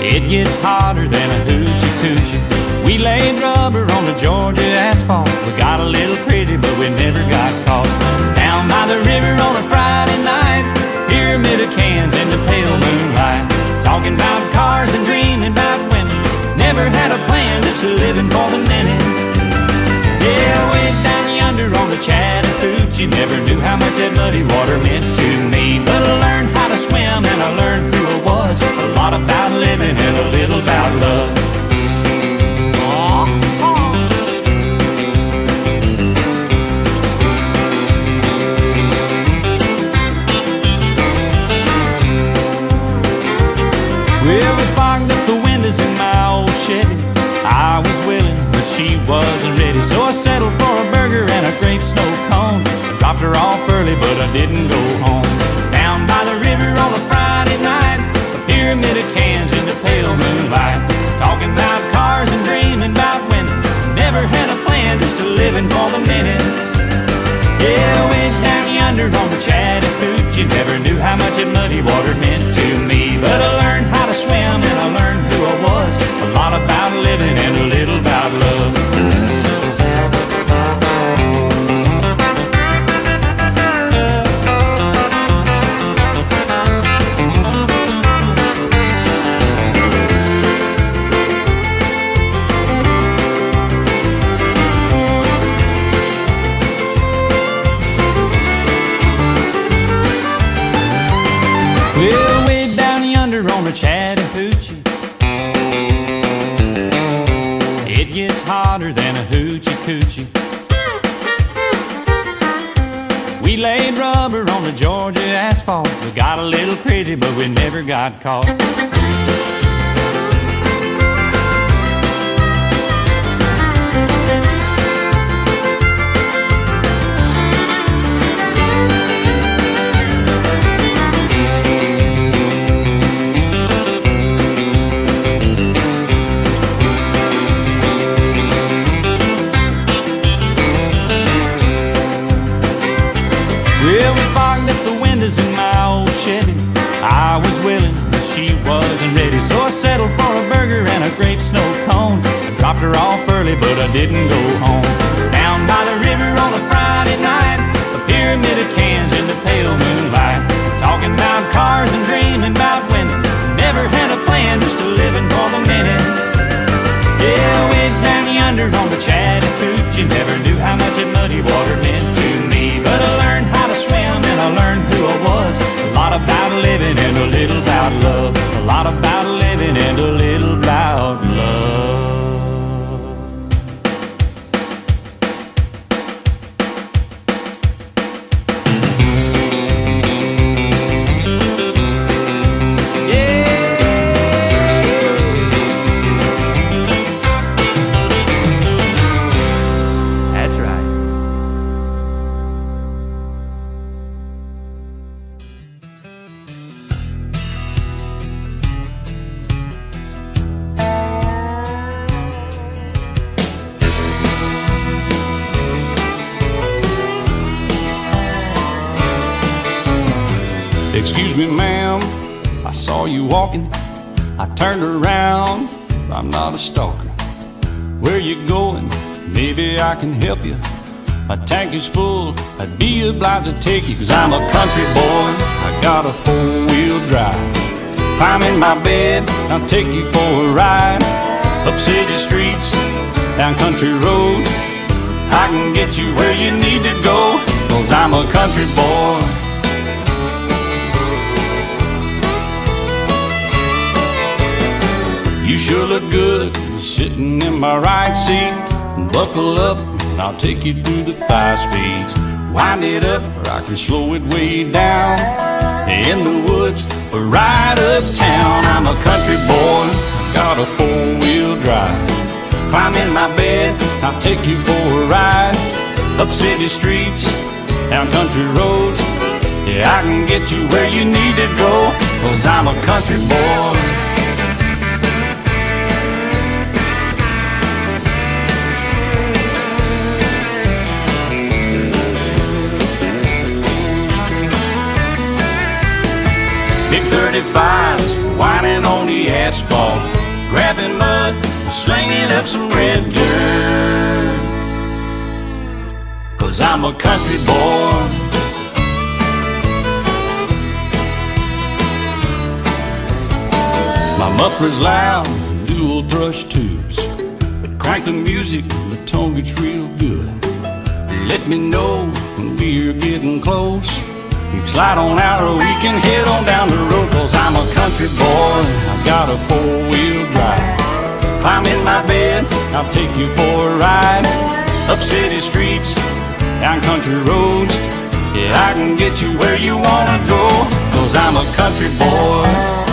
It gets hotter than a hoochie coochie. We laid rubber on the Georgia asphalt. We got a little crazy, but we never got caught. Down by the river on a Friday night, pyramid of cans in the pale moonlight, talking about cars and dreaming about women. Never had a plan, just living for the minute. Yeah, way down yonder on the Chattahoochee, never knew how much that muddy water meant to me. But I learned how to swim and I learned who I was. A lot about living and a little about love. Well, we fogged up the windows in my old Chevy. I was willing, but she wasn't ready. So I settled for a burger and a grape snow cone. I dropped her off early, but I didn't go home. Down by the river on a Friday night, a pyramid of cans in the pale moonlight, talking about cars and dreaming about women. Never had a plan, just living for the minute. Yeah, way down yonder on the Chattahoochee, never knew how much that muddy water meant to me. But I learned how to swim and I learned who I was. A lot about living and a little about love. Well, way down yonder on the Chattahoochee, it gets hotter than a hoochie coochie. We laid rubber on the Georgia asphalt. We got a little crazy, but we never got caught. Well, we fogged up the windows in my old Chevy. I was willing, but she wasn't ready. So I settled for a burger and a grape snow cone. I dropped her off early, but I didn't go home. Down by the river on a Friday night, a pyramid of cans in the pale moonlight, talking about cars and dreaming about women. Never had a plan, just living for the minute. Yeah, way down yonder on the Chattahoochee, never knew how much that muddy water meant to me. But I learned how to swim and I learned who I was. A lot about living and a little about love. A lot about living and a little about love. Excuse me, ma'am, I saw you walking. I turned around, I'm not a stalker. Where you going? Maybe I can help you. My tank is full, I'd be obliged to take you. Cause I'm a country boy, I got a four-wheel drive. Climb in my bed, I'll take you for a ride. Up city streets, down country roads, I can get you where you need to go. Cause I'm a country boy. You sure look good sitting in my right seat. Buckle up, and I'll take you through the 5 speeds. Wind it up, or I can slow it way down. In the woods, or right uptown. I'm a country boy, got a four-wheel drive. Climb in my bed, I'll take you for a ride. Up city streets, down country roads, yeah, I can get you where you need to go. Cause I'm a country boy. Big 35s whining on the asphalt, grabbing mud, slinging up some red dirt. 'Cause I'm a country boy. My muffler's loud, dual thrush tubes, but crank the music, the tone gets real good. Let me know when we're getting close. You can slide on out or we can head on down the road. 'Cause I'm a country boy, I've got a four-wheel drive. Climb in my bed, I'll take you for a ride. Up city streets, down country roads. Yeah, I can get you where you wanna go. 'Cause I'm a country boy.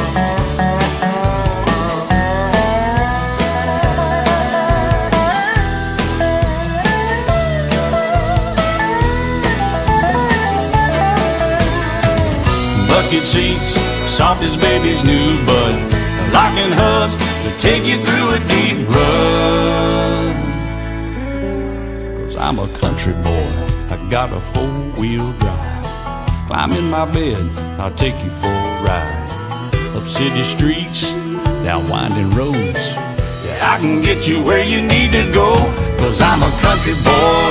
Bucket seats, soft as baby's new bud, locking hubs to take you through a deep rut. 'Cause I'm a country boy, I got a four-wheel drive. Climb in my bed, I'll take you for a ride. Up city streets, down winding roads. Yeah, I can get you where you need to go. 'Cause I'm a country boy.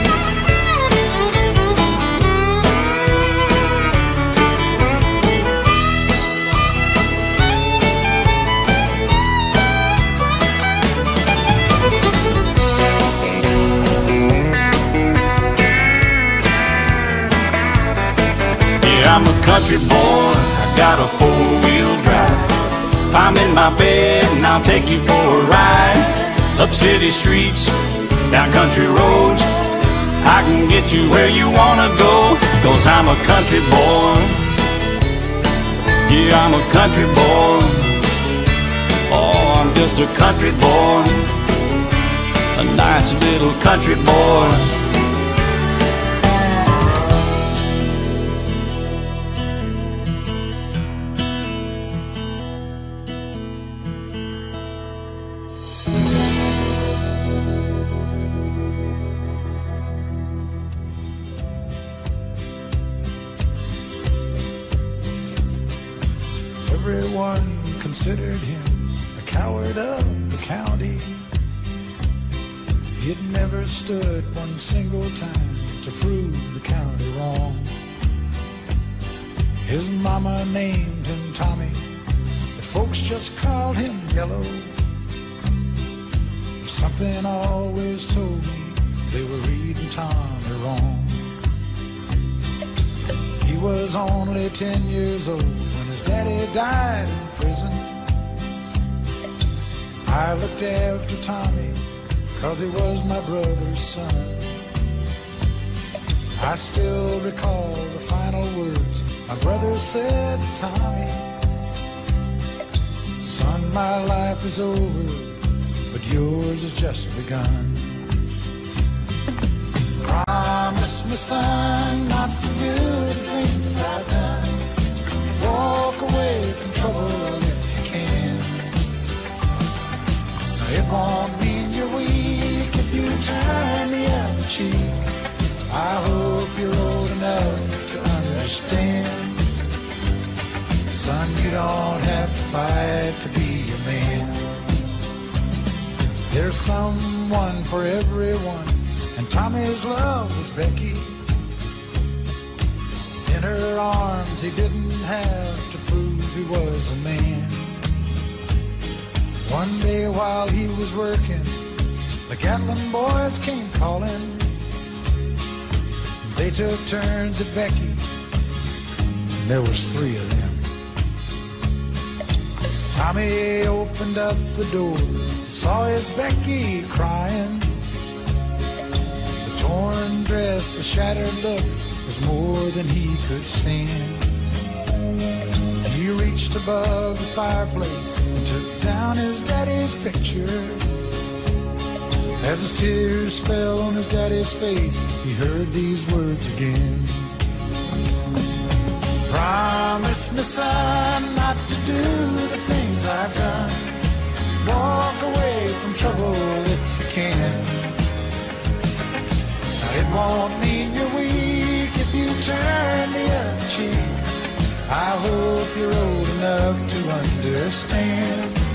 I'm a country boy, I got a four-wheel drive. I'm in my bed and I'll take you for a ride. Up city streets, down country roads. I can get you where you wanna go. 'Cause I'm a country boy. Yeah, I'm a country boy. Oh, I'm just a country boy, a nice little country boy. Everyone considered him the coward of the county. He'd never stood one single time to prove the county wrong. His mama named him Tommy, but folks just called him Yellow. Something always told me they were reading Tommy wrong. He was only 10 years old when his daddy died in prison. I looked after Tommy 'cause he was my brother's son. I still recall the final words my brother said to Tommy. Son, my life is over, but yours has just begun. Promise me, son, not to do the things I've done. Walk away from trouble if you can. It won't mean you're weak if you turn the other cheek. I hope you're old enough to understand. Son, you don't have to fight to be a man. There's someone for everyone, and Tommy's love was Becky. In her arms he didn't have to prove he was a man. One day while he was working, the Gatlin boys came calling. They took turns at Becky, and there was 3 of them. Tommy opened up the door, saw his Becky crying. The torn dress, the shattered look was more than he could stand. He reached above the fireplace and took down his daddy's picture. As his tears fell on his daddy's face, he heard these words again. Promise me, son, not to do the things I've done. Walk away from trouble if you can. Now, it won't mean you're weak if you turn the other cheek. I hope you're old enough to understand.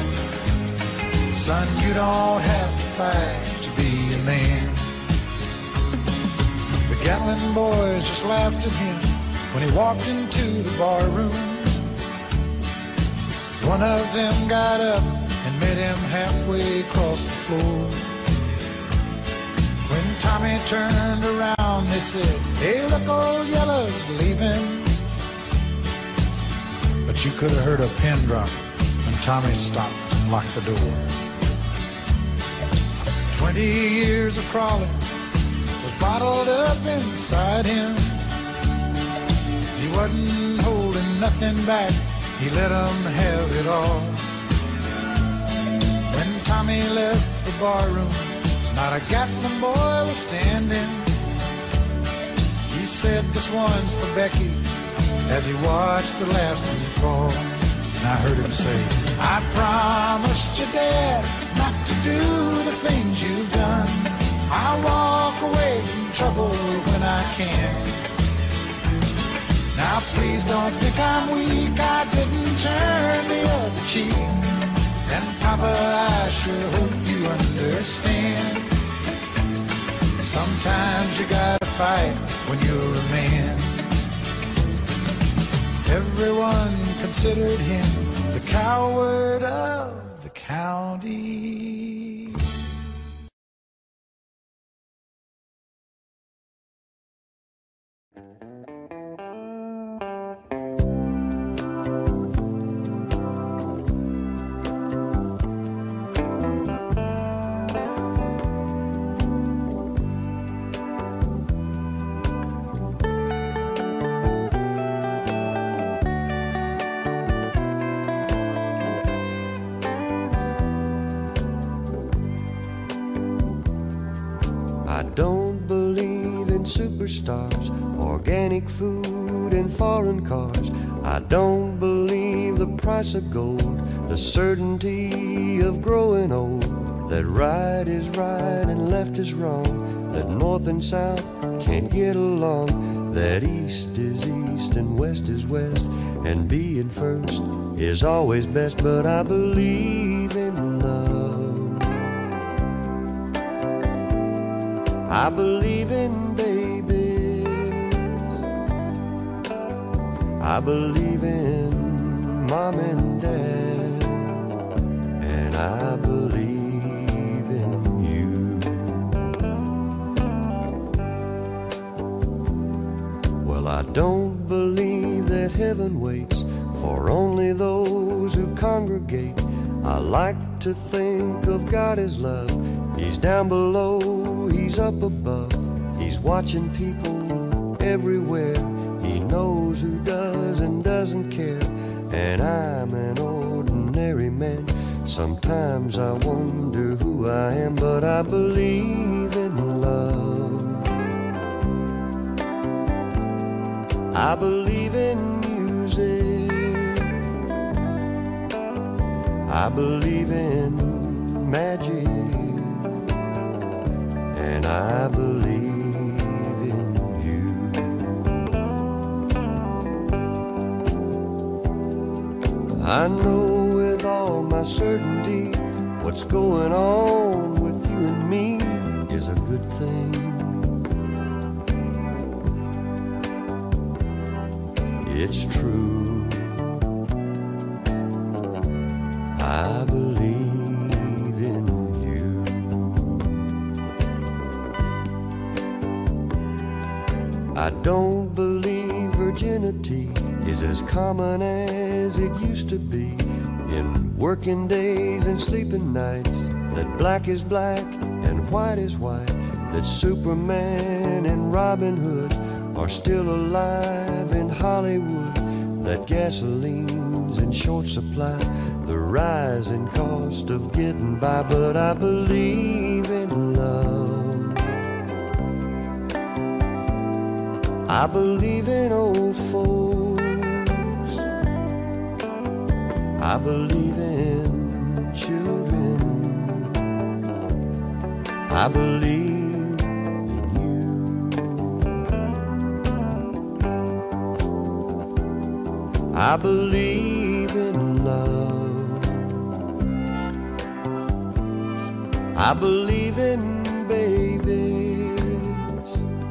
Son, you don't have to fight to be a man. The Gatlin boys just laughed at him when he walked into the bar room. One of them got up and met him halfway across the floor. When Tommy turned around, they said, "Hey, look, old Yellow's leaving." But you could have heard a pin drop when Tommy stopped and locked the door. 20 years of crawling was bottled up inside him. He wasn't holding nothing back, he let them have it all. When Tommy left the barroom, not a Gatlin boy was standing. He said, "This one's for Becky," as he watched the last one fall. And I heard him say, "I promised your dad not to do the things you've done. I'll walk away from trouble when I can. Now please don't think I'm weak, I didn't turn the other cheek. And Papa, I sure hope you understand. Sometimes you gotta fight when you're a man." Everyone considered him the coward of the county. I don't believe in superstars, organic food and foreign cars. I don't believe the price of gold, the certainty of growing old, that right is right and left is wrong, that north and south can't get along, that east is east and west is west, and being first is always best. But I believe in love. I believe in babies. I believe in mom and dad. And I believe in you. Well, I don't believe that heaven waits for only those who congregate. I like to think of God as love. He's down below, He's up above. He's watching people everywhere. He knows who does and doesn't care. And I'm an ordinary man. Sometimes I wonder who I am, but I believe in love. I believe in music. I believe in magic. And I believe in you. I know with all my certainty what's going on with you and me is a good thing. It's true. I believe in you. I don't believe virginity is as common as it used to be. In working days and sleeping nights, that black is black and white is white, that Superman and Robin Hood are still alive in Hollywood, that gasoline's in short supply, the rising cost of getting by. But I believe in love. I believe in old folks. I believe in children. I believe in you. I believe in love. I believe in babies.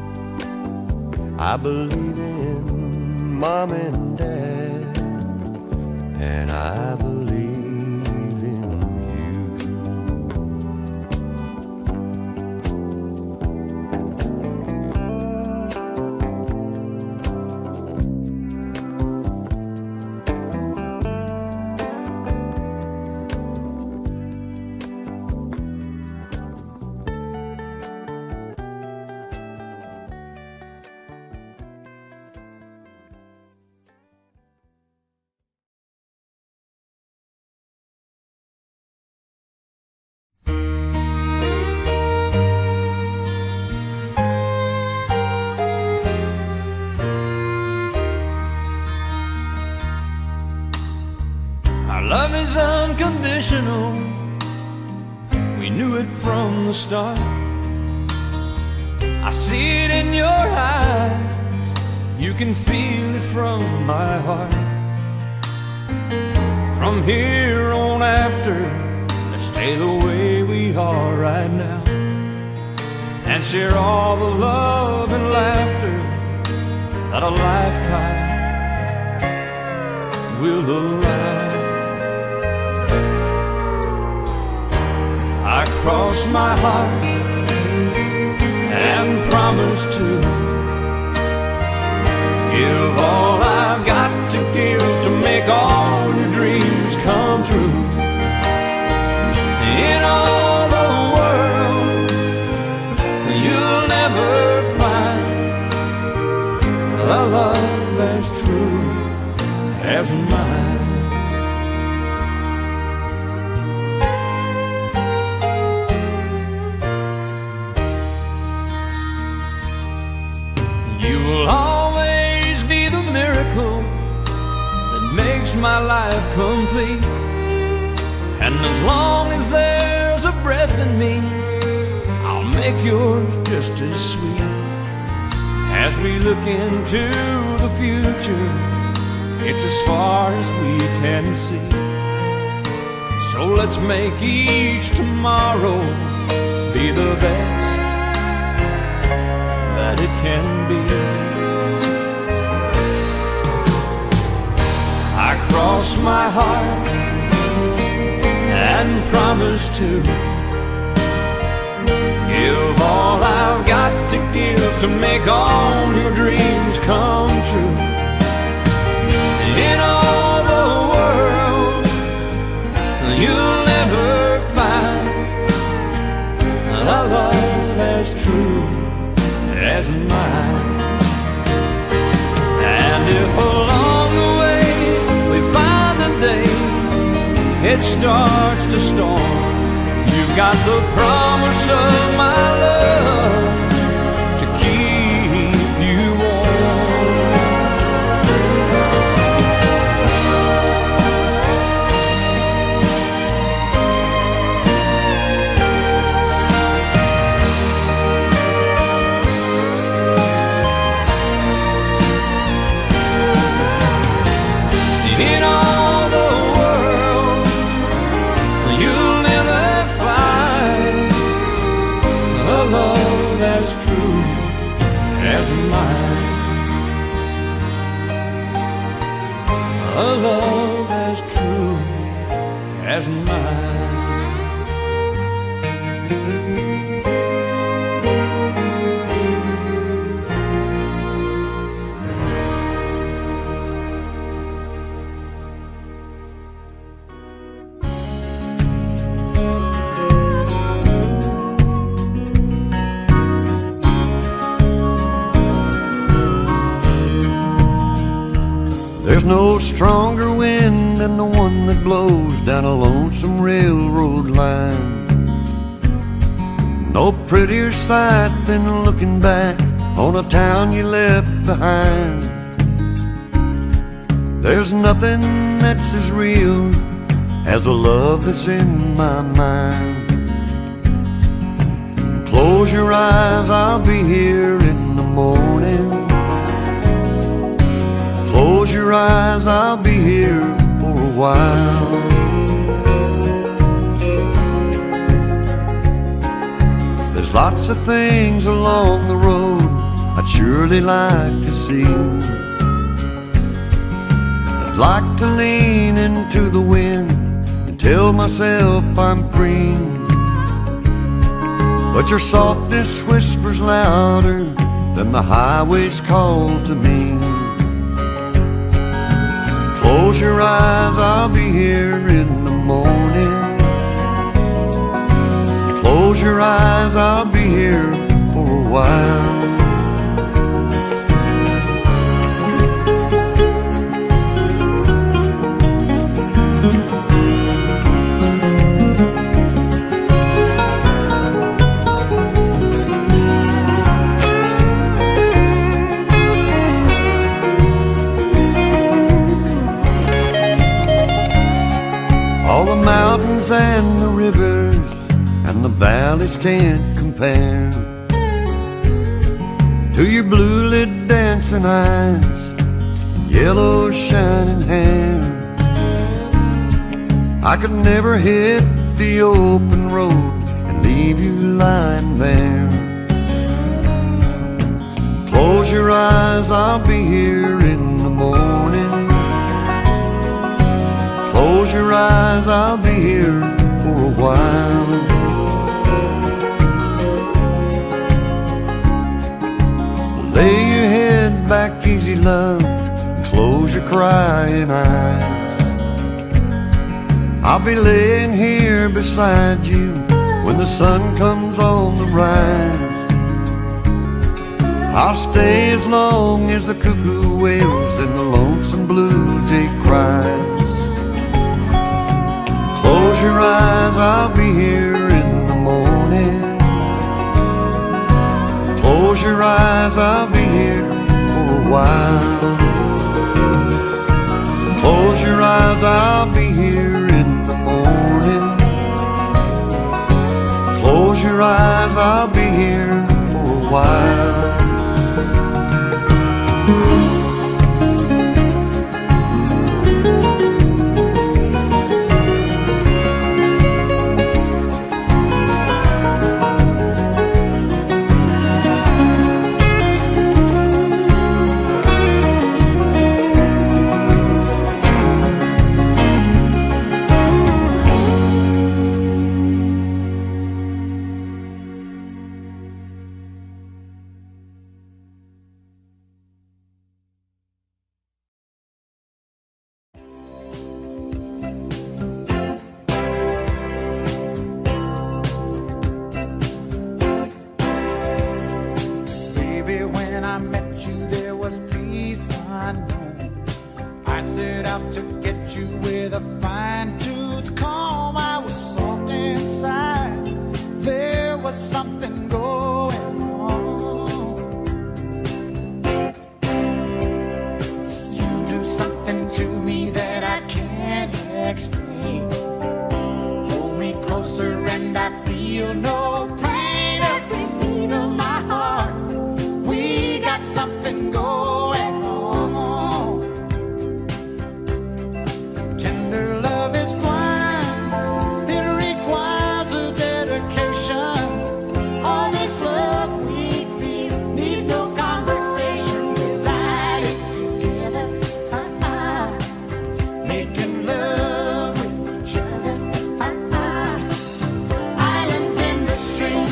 I believe in Mom and Dad, and I believe in you. Love is unconditional, we knew it from the start. I see it in your eyes, you can feel it from my heart. From here on after, let's stay the way we are right now, and share all the love and laughter that a lifetime will allow. I cross my heart and promise to give all I've got to give to make all your dreams come true. In all the world, you'll never find a love as true as mine. My life complete, and as long as there's a breath in me, I'll make yours just as sweet. As we look into the future, it's as far as we can see. So let's make each tomorrow be the best that it can be. I cross my heart and promise to give all I've got to give to make all your dreams come true. In all the world, you'll never find a love as true as mine. And if along the way find the day it starts to storm, you've got the promise of my love to keep you in all the world, you'll never find a love as true as mine. A love as true as mine. There's no stronger wind than the one that blows down a lonesome railroad line. No prettier sight than looking back on a town you left behind. There's nothing that's as real as the love that's in my mind. Close your eyes, I'll be here in the morning. Close your eyes, I'll be here for a while. Lots of things along the road I'd surely like to see. I'd like to lean into the wind and tell myself I'm free, but your softness whispers louder than the highway's call to me. Close your eyes, I'll be here in the morning. Close your eyes, I'll be here for a while. All the mountains and the rivers and the valleys can't compare to your blue-lit dancing eyes, yellow shining hair. I could never hit the open road and leave you lying there. Close your eyes, I'll be here in the morning. Close your eyes, I'll be here for a while. Lay your head back easy, love, and close your crying eyes. I'll be laying here beside you when the sun comes on the rise. I'll stay as long as the cuckoo wails and the lonesome blue jay cries. Close your eyes, I'll be here in the morning. Close your eyes, I'll be here for a while. Close your eyes, I'll be here in the morning. Close your eyes, I'll be here for a while. Islands in the stream.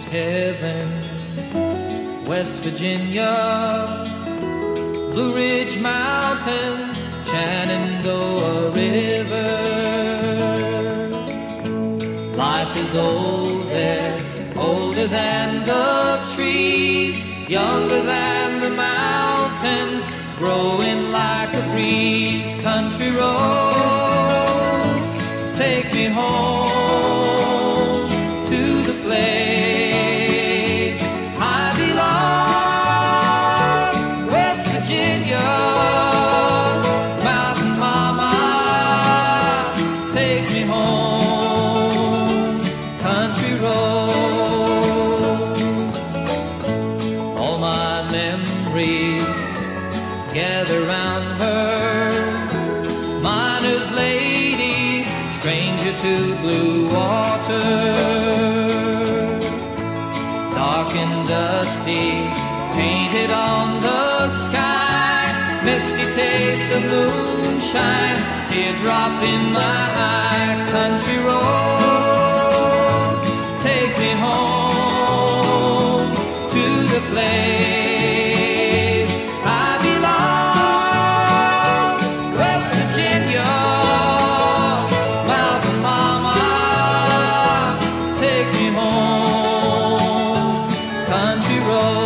heaven. West Virginia, Blue Ridge Mountains, Shenandoah River. Life is old there, older than the trees, younger than the mountains, growing like a breeze. Country roads, take me home to the place I belong. West Virginia, Mountain Mama, take me home. Country roads, all my memories gather round her. Miner's lady, stranger to blue water. Dark and dusty, painted on the sky. Misty taste of moonshine, teardrop in my eye. Country roads, take me home to the place I belong. West Virginia, Mountain Mama, take me home. Country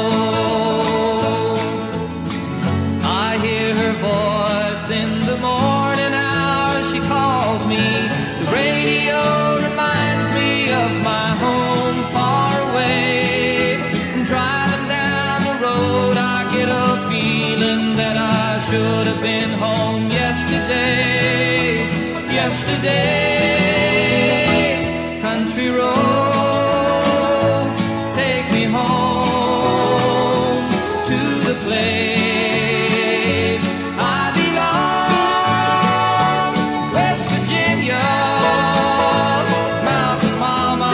roads, I hear her voice in the morning hours. She calls me. The radio reminds me of my home far away. Driving down the road, I get a feeling that I should have been home yesterday. Country roads, take me home to the place I belong. West Virginia, Mountain Mama,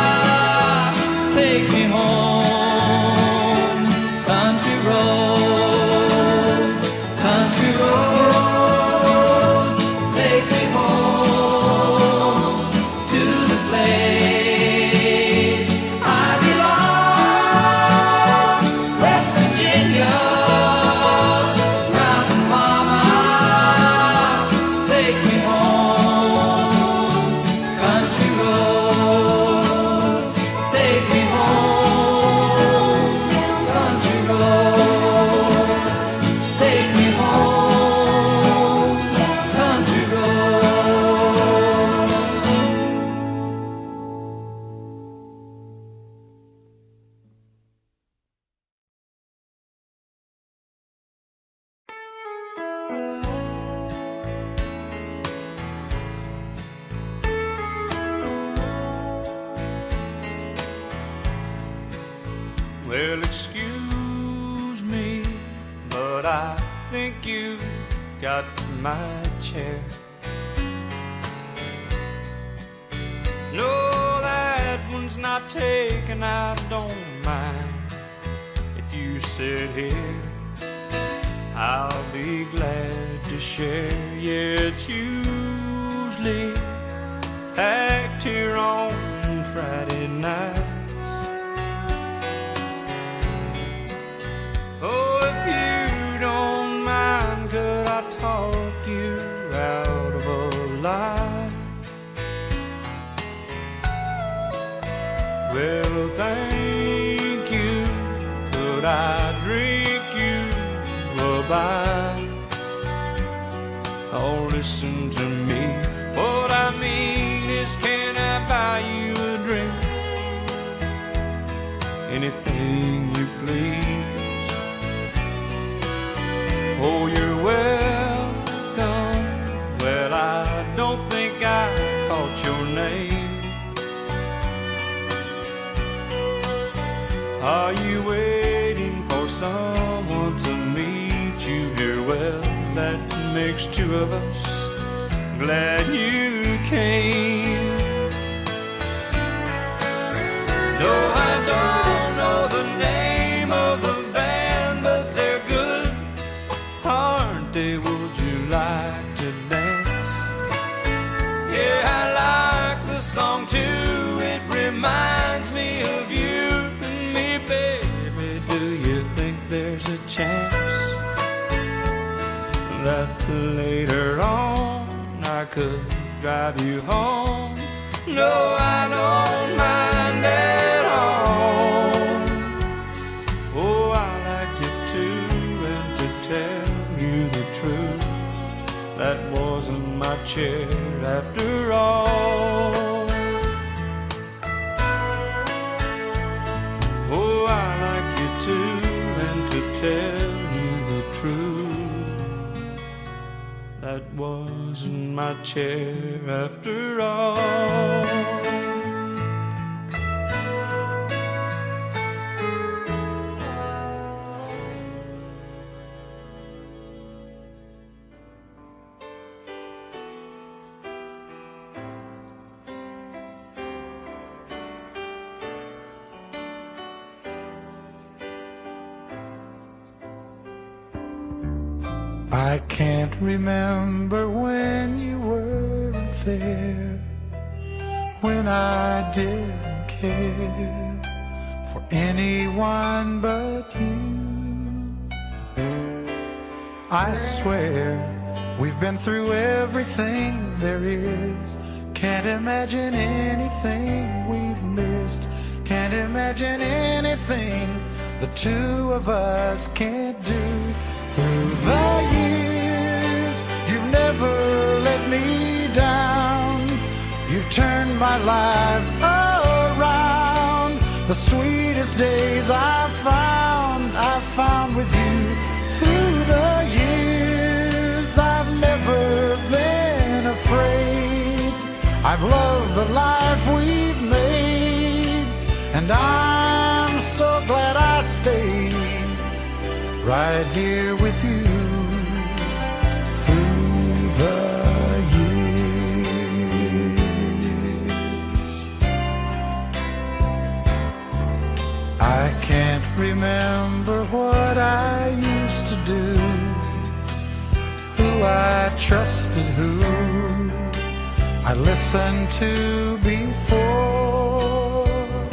take me home. Country roads, country roads, take me home to the place I belong. West Virginia, Mountain Mama, take me home. Country roads, take me home. Country roads, take me home. Country roads. Well, excuse me, but I think you got my chair. No, that one's not taken, I don't mind. If you sit here, I'll be glad to share. Yeah, it's usually packed here on Friday nights. Oh, if you don't mind, could I talk you out of a lie? Well, thank you. Could I drink you a bite? Oh, listen to me. What I mean is, can I buy you a drink? Anything you please. Oh, you're welcome. Well, I don't think I caught your name. Are you waiting for someone to meet you here? Well, that makes two of us. Glad you came. No, I don't know the name of the band, but they're good, aren't they? Would you like to dance? Yeah, I like the song too. It reminds me of you. that later on I could drive you home. No, I don't mind at all. Oh, I like you too, and to tell you the truth, that wasn't my chair after all. Oh, I like you too, and to tell you the truth, that wasn't my chair after all. I can't remember when you weren't there, when I didn't care for anyone but you. I swear we've been through everything there is. Can't imagine anything we've missed. Can't imagine anything the two of us can't do. Through the years, you've never let me down. You've turned my life around. The sweetest days I've found with you. Through the years, I've never been afraid. I've loved the life we've made, and I'm so glad I stayed right here with you through the years. I can't remember what I used to do, who I trusted, who I listened to before.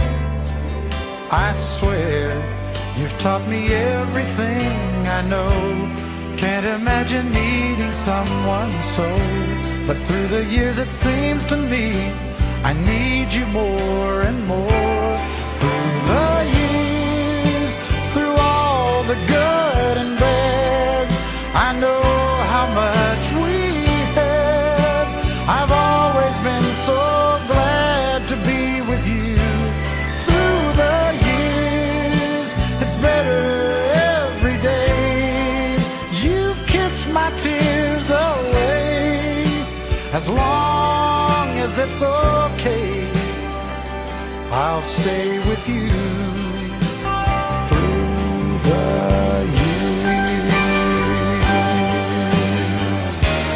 I swear you've taught me everything I know. Can't imagine needing someone so. But through the years it seems to me I need you more and more. Through the years, through all the good and bad, I know how much we had. I've always been so glad to be with you. Through the years, it's better every day. You've kissed my tears away. As long as it's okay, I'll stay with you through the years.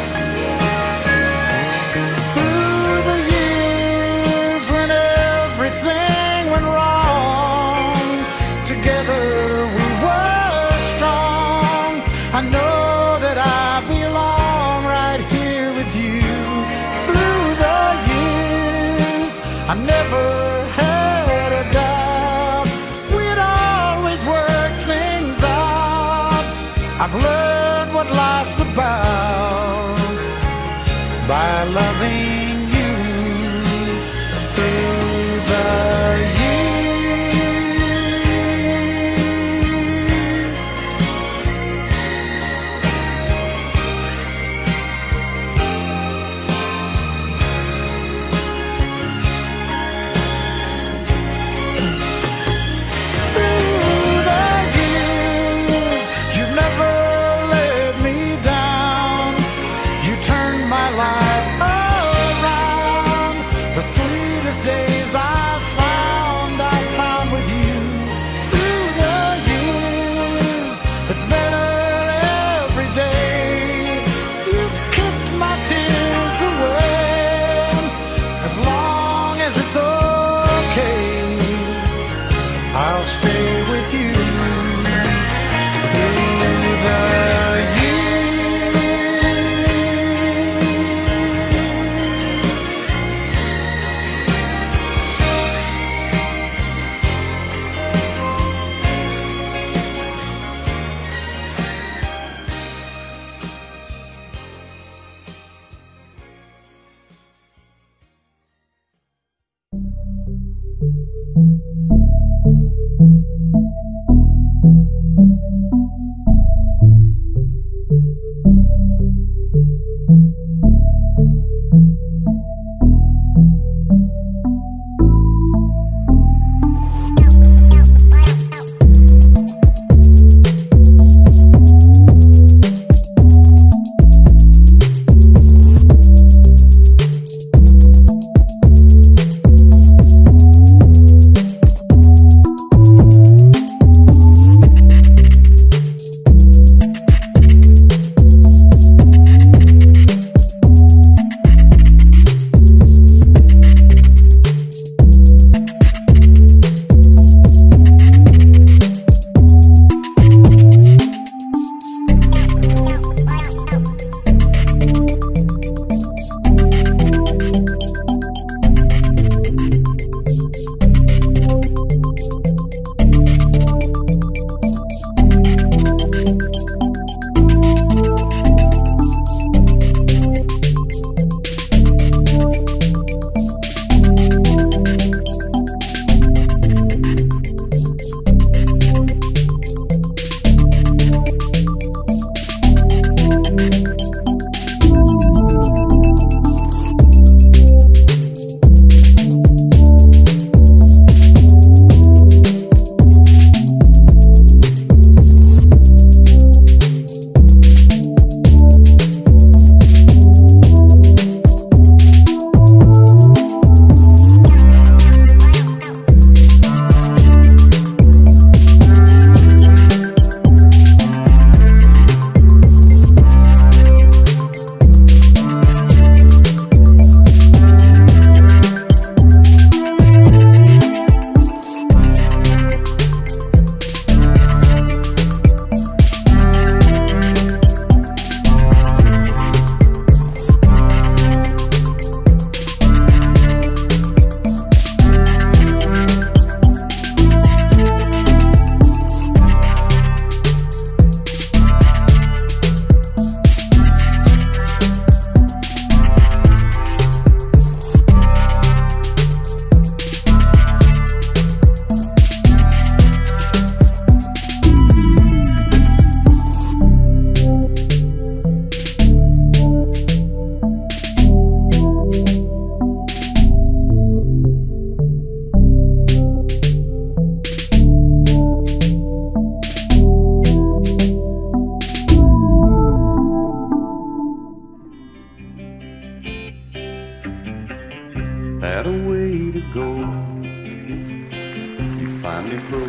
Through the years when everything went wrong, together we were strong. I know that I belong right here with you. Through the years, I never had a doubt we'd always work things out. I've learned what life's about by loving you through the years. Through the years, you've never let me down. You turned my life around.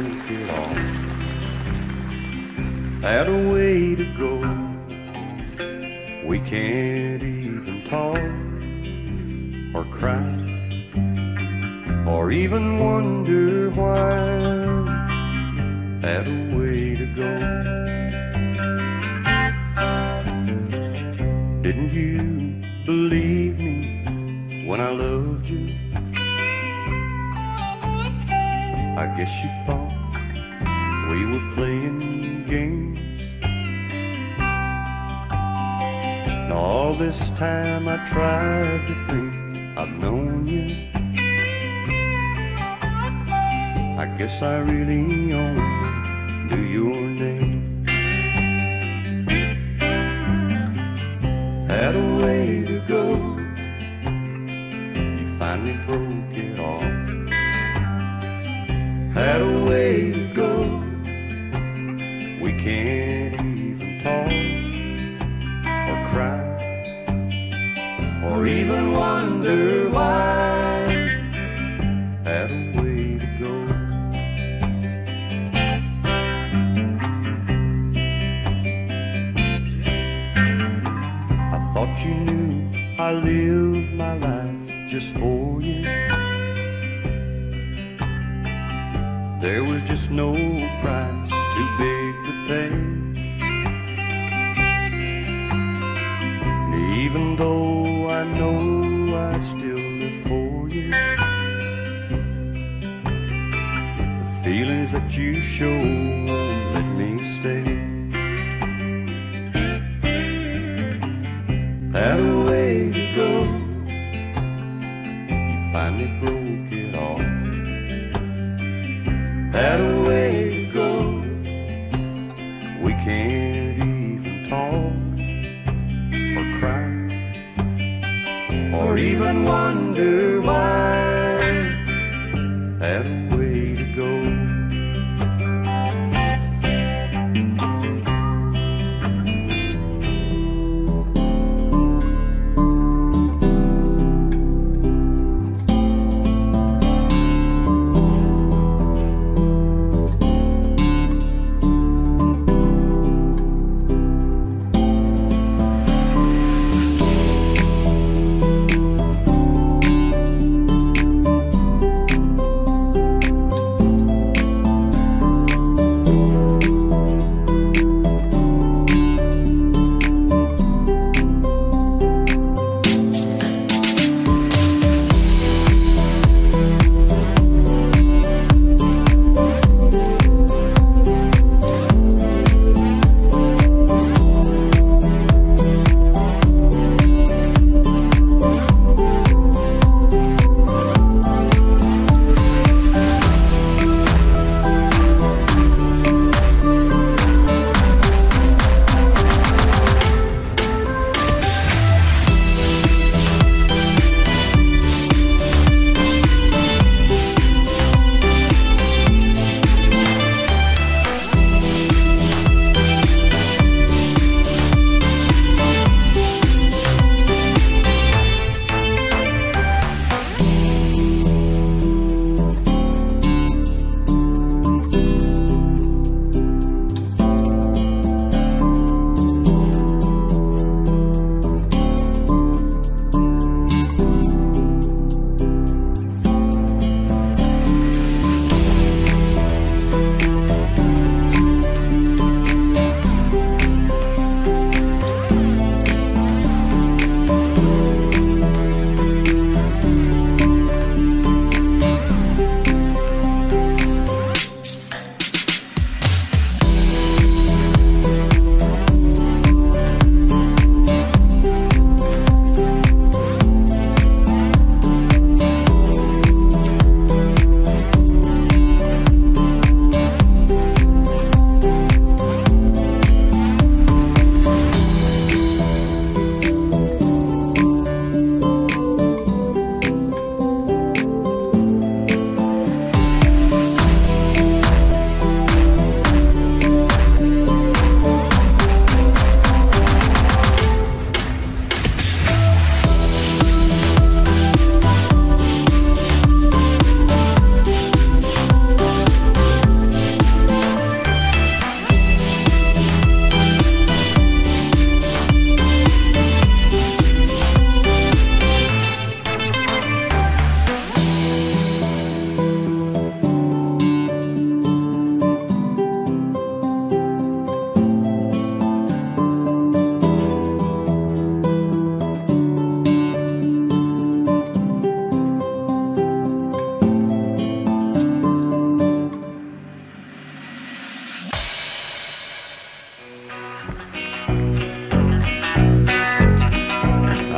broke it off. Had a way to go. We can't even talk or cry or even wonder why. Had a way to go. Didn't you believe me when I loved you? I guess you thought we were playing games. And all this time I tried to think I've known you. I guess I really only knew your name. Had a way to go. You finally broke it off. Had a way to go. We can't even talk or cry or even wonder why. Had a way to go. I thought you knew I lived my life just for you. There was just no price too big to pay. And even though I know I still live for you, the feelings that you show won't let me stay. Had a way to go. You finally broke it off. Had a way to go. We can't even talk or cry or even wonder why. Had a way to go.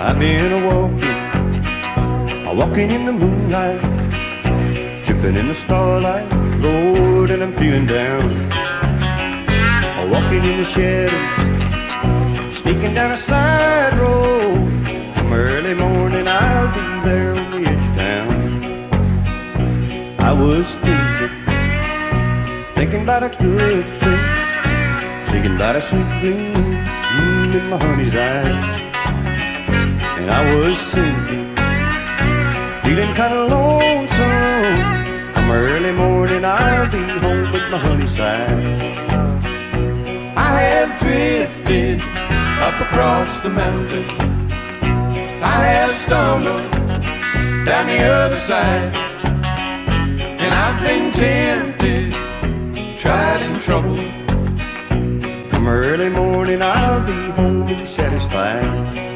I've been walking in the moonlight, tripping in the starlight, Lord, and I'm feeling down. Walking in the shadows, sneaking down a side road. Come early morning, I'll be there on the edge of town. I was thinking about a good thing, thinking about a sweet gleam in my honey's eyes. And I was sinking, feeling kind of lonesome. Come early morning, I'll be home with my honey side. I have drifted up across the mountain. I have stumbled down the other side. And I've been tempted, tried and troubled. Come early morning, I'll be home and satisfied.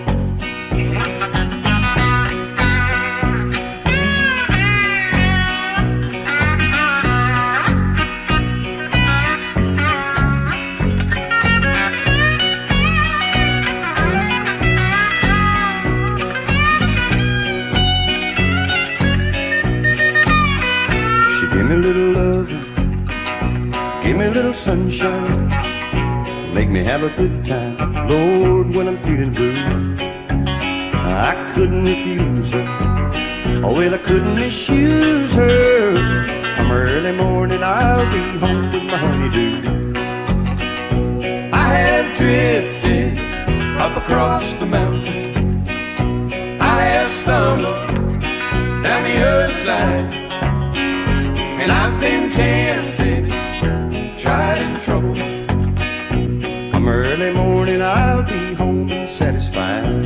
Give me a little loving, give me a little sunshine, make me have a good time, Lord, when I'm feeling blue. I couldn't refuse her, oh well, I couldn't misuse her. Come early morning, I'll be home with my honeydew. I have drifted up across the mountain. I have stumbled down the other side. And I've been tempted, tried and troubled. Come early morning, I'll be home and satisfied.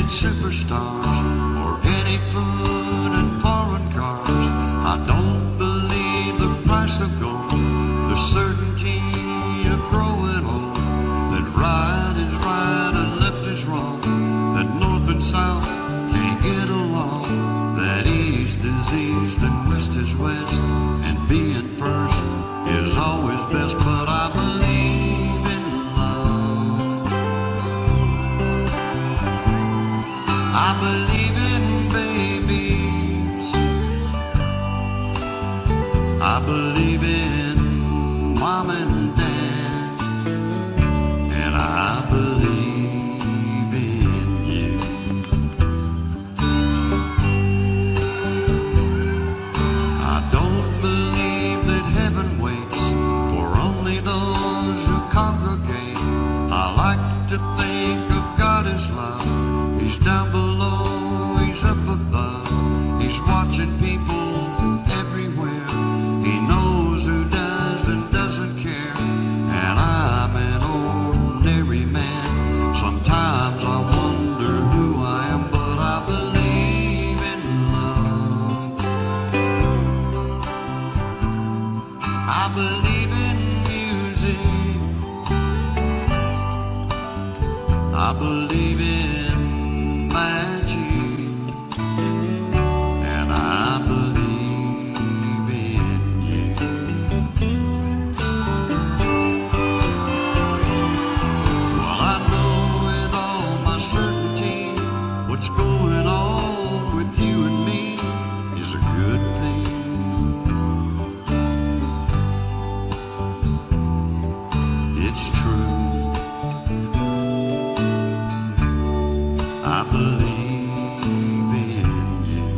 and superstars, organic food and foreign cars. I don't believe the price of gold, the certainty of growing old, that right is right and left is wrong, that north and south can't get along, that east is east and west is west, and being first is always best. But I believe in love, I believe in babies, I believe in mom and dad, and I believe in you. I don't believe that heaven waits for only those who congregate. I like to think of God as love. He's down below, he's up above, he's watching people everywhere. He knows who does and doesn't care, and I'm an ordinary man. Sometimes I wonder who I am, but I believe in love. I believe in music, I believe in magic, and I believe in you. Well, I know with all my certainty what's going on with you and me is a good thing. It's true. I believe in you.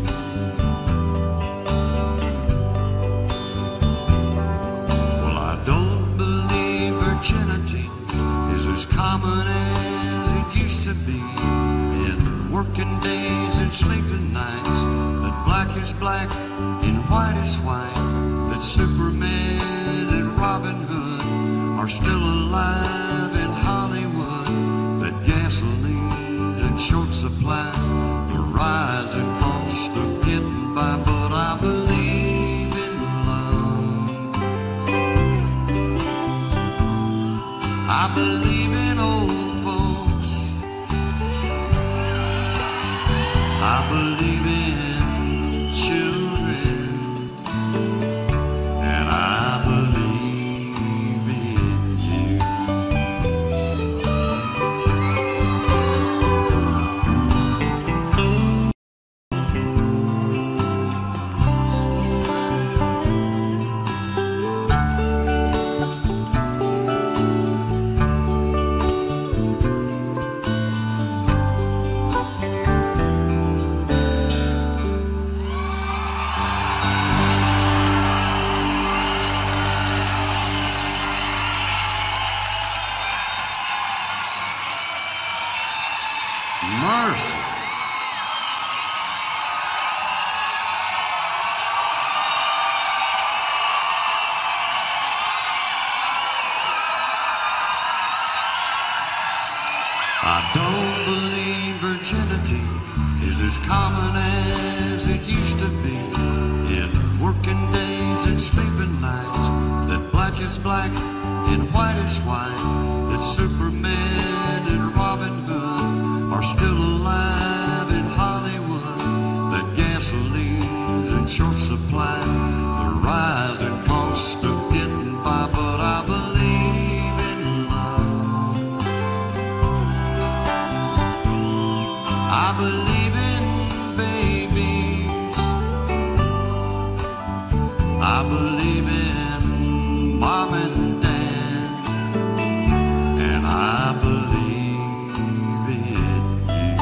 Well, I don't believe virginity is as common as it used to be. In working days and sleeping nights, that black is black and white is white, that Superman and Robin Hood are still alive in Hollywood, that gasoline's in short supply, the rising cost of getting by. But I believe in love, I believe in old folks, I believe in children, and I believe in you. Mercy. I don't believe virginity is as common as it used to be. In working days and sleeping nights, that black is black and white is white, that Superman and Robin Hood are still alive in Hollywood, that gasoline's in short supply, the rising cost of getting by. But I believe in love, I believe in babies, I believe in mom and dad, and I believe in you.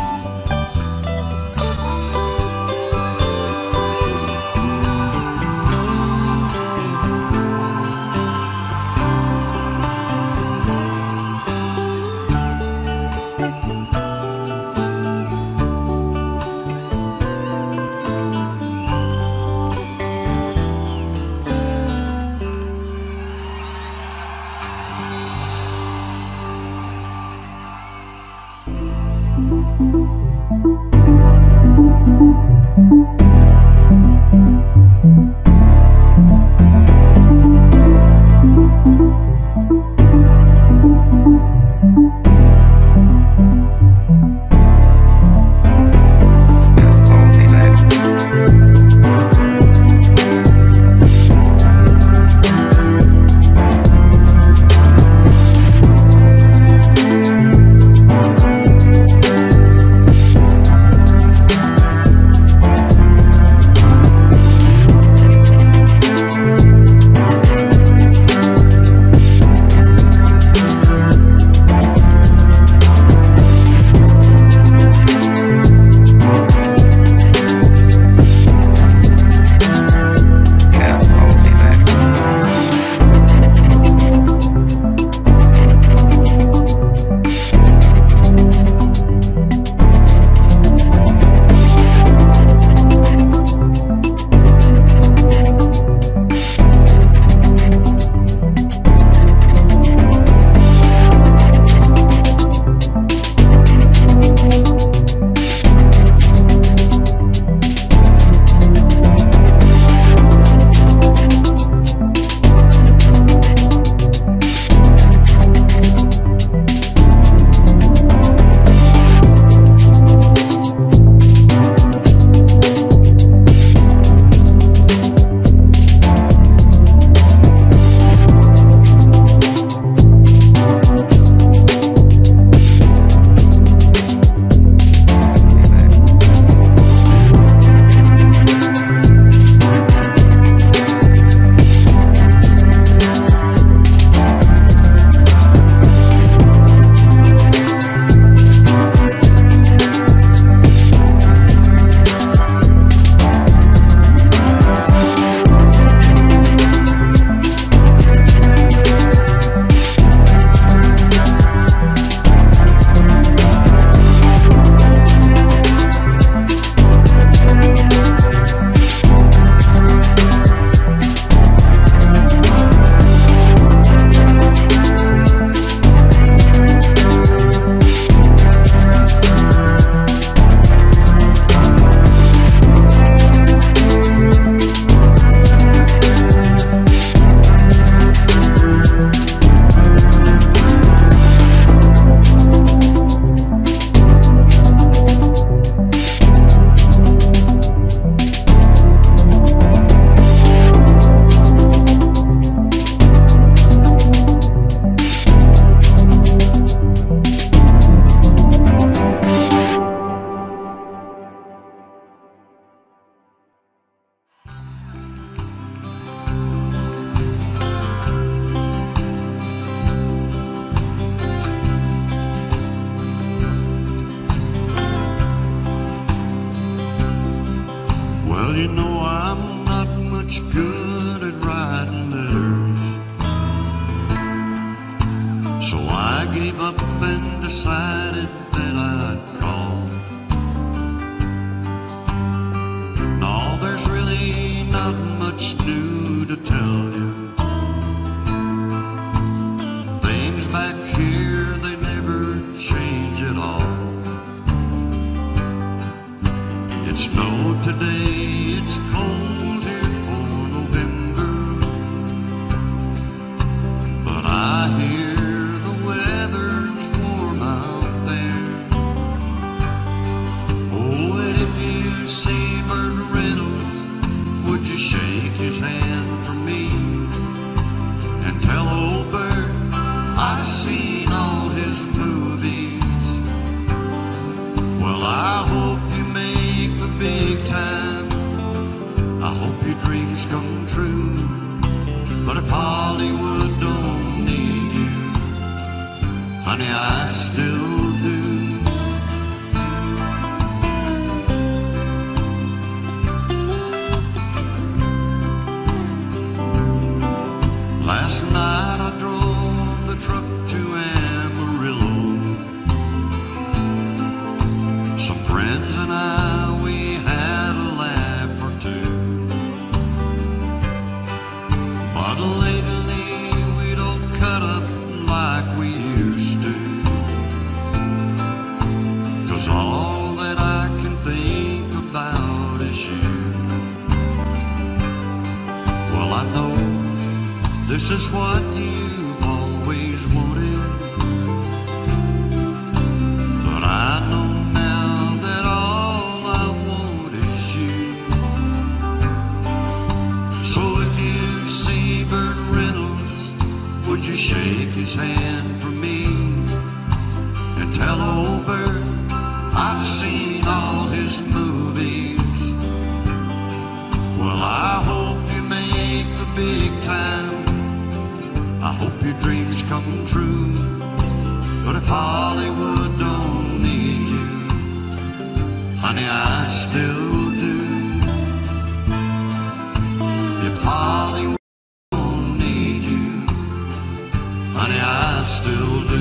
today it's cold here for November, but I hear the weather's warm out there. Oh, and if you see Burt Reynolds, would you shake his hand for me and tell old Burt I've seen all his movies? Well, I hope you make the big time. I hope your dreams come true. But if Hollywood don't need you, honey, I still do. Last night I drove the truck to Amarillo. Some friends and I, we had a laugh or two. But lately we don't cut up like we used to. 'Cause all that I can think about is you. Well, I know this is what you've always wanted, but I know now that all I want is you. So if you see Burt Reynolds, would you shake his hand for me and tell old Burt I've seen all his movies? Well, I hope you make the big time. I hope your dreams come true. But if Hollywood don't need you, honey, I still do. If Hollywood don't need you, honey, I still do.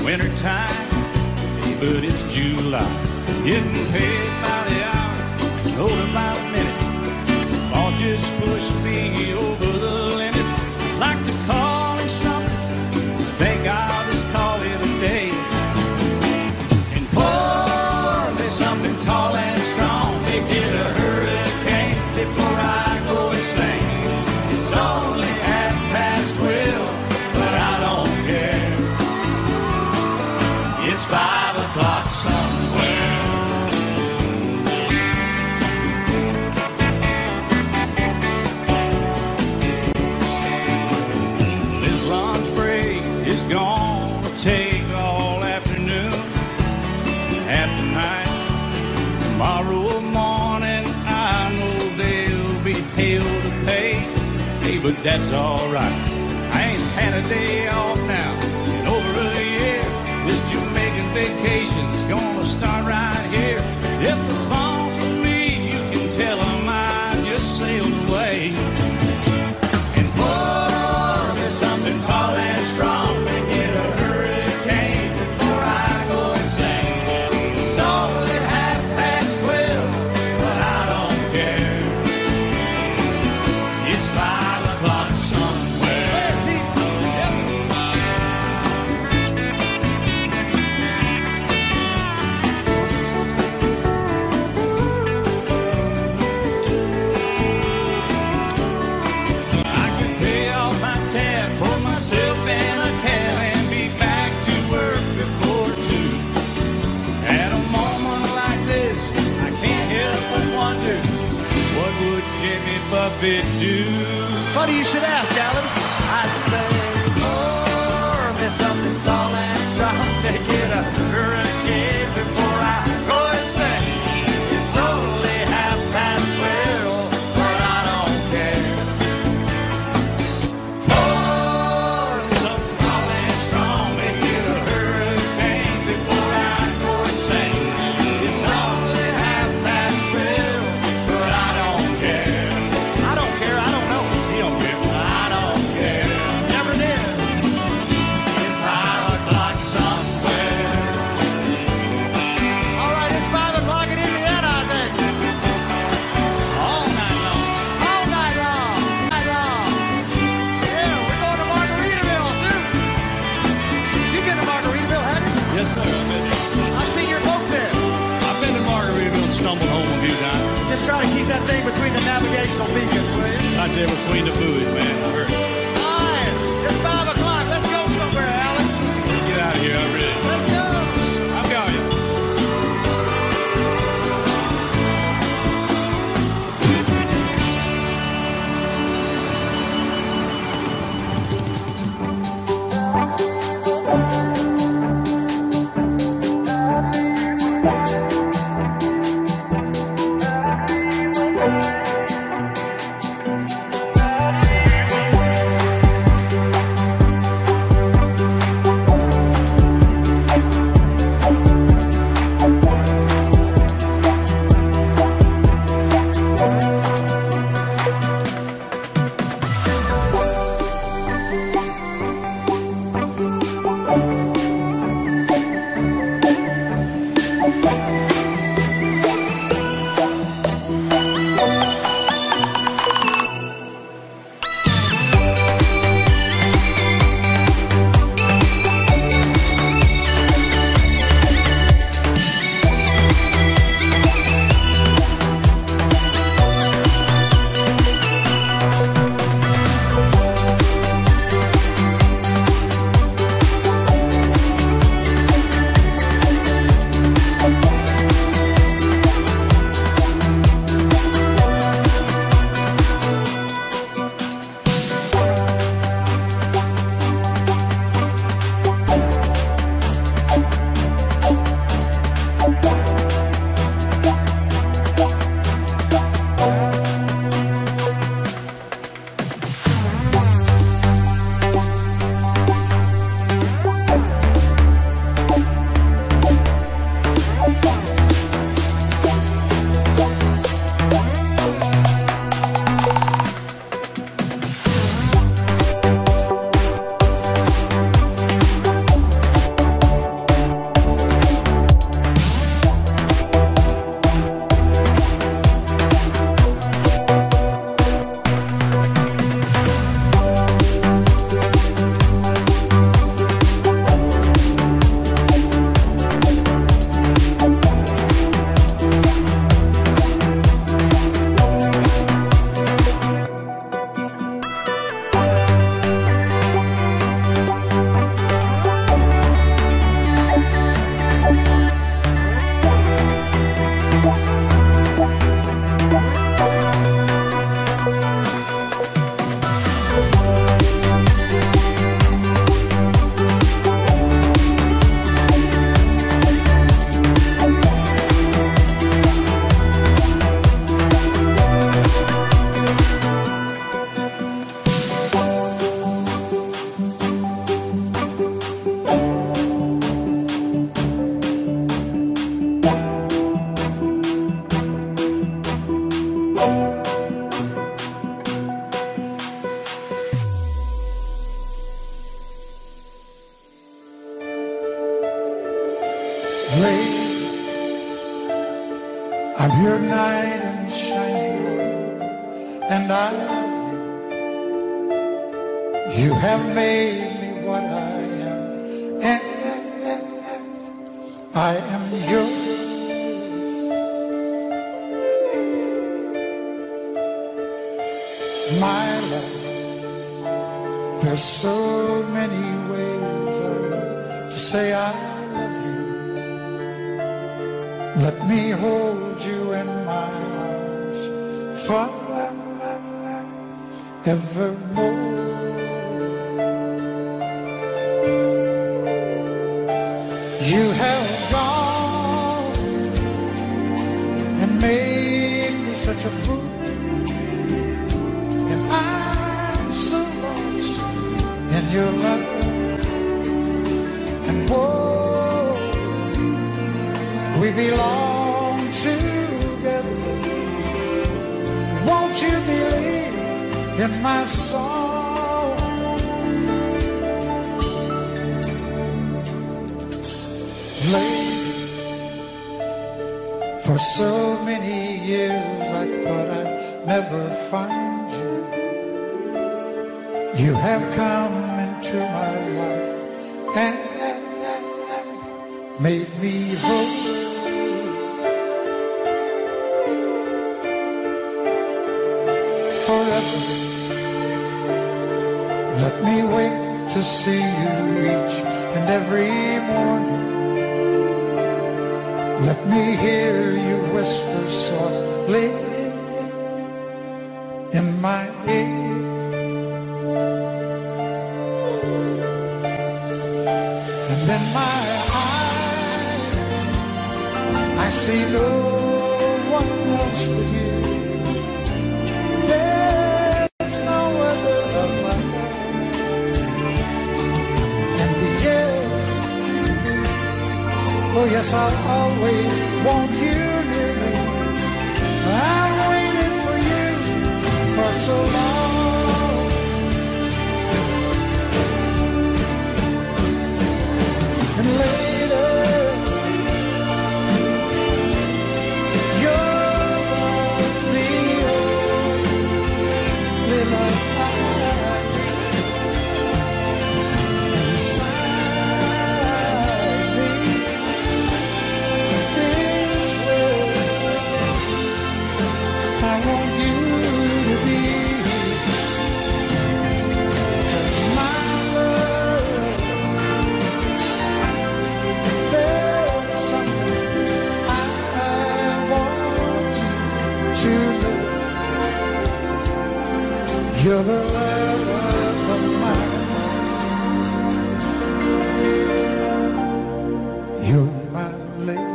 wintertime, but it's July. Getting paid by the hour, older by the minute. All just pushed me over the limit. I'd like to call him something, I think I'll just call it a day. And pour me something tall and strong, make it a hurricane before I go insane. It's only 12:30, but I don't care. It's 5 o'clock somewhere. Gonna take all afternoon, half the night. Tomorrow morning I know there'll be hell to pay. Hey, but that's alright. I ain't had a day off now in over a year. This Jamaican vacation's gonna start right here. If the phone's for me, you can tell them I just sailed away. And pour me something tall and strong. Funny you should ask, Alan. I'd say, pour me something tall and strong to get a hurricane before I go insane. It's only 12:30, but I don't care. Pour me something tall and strong to get a hurricane before I go insane. It's only 12:30, but I don't care. I don't care. I don't know. He don't care. I don't care. Never did. It's 5 o'clock somewhere. All right, it's 5 o'clock in Indiana, I think. All night long. All night long. Night long. Yeah, we're going to Margaritaville, too. You've been to Margaritaville, haven't you? Yes, sir. I've been there. I've seen your boat there. I've been to Margaritaville and stumbled home a few times. Just try to keep that thing between the navigational beacons, will you? Right there between the buoys, man. All right, it's 5 o'clock. Let's go somewhere, Alan. Let's get out of here. I'm ready. Let's go. I've got you. Lady, I'm your knight in shining armor, and I love you. You have made me what I am, and I am yours. My love, there's so many ways I love to say I love you. Let me hold you in my arms forevermore. You have gone and made me such a fool, and I'm so lost in your love. And whoa, we belong together. Won't you believe in my song? Lady, for so many years I thought I'd never find you. You have come into my life and made me whole. Forever, let me wait to see you each and every morning. Let me hear you whisper softly in my ear. And in my eyes, I see no one else but you. There's no other love like mine. And yes, oh yes, I'll always want you near me. I've waited for you for so long. And later, your love's the only love I need. Inside me, this world, I want you to be my love. There's something I want you to know. You're the love of my life. You're my lady.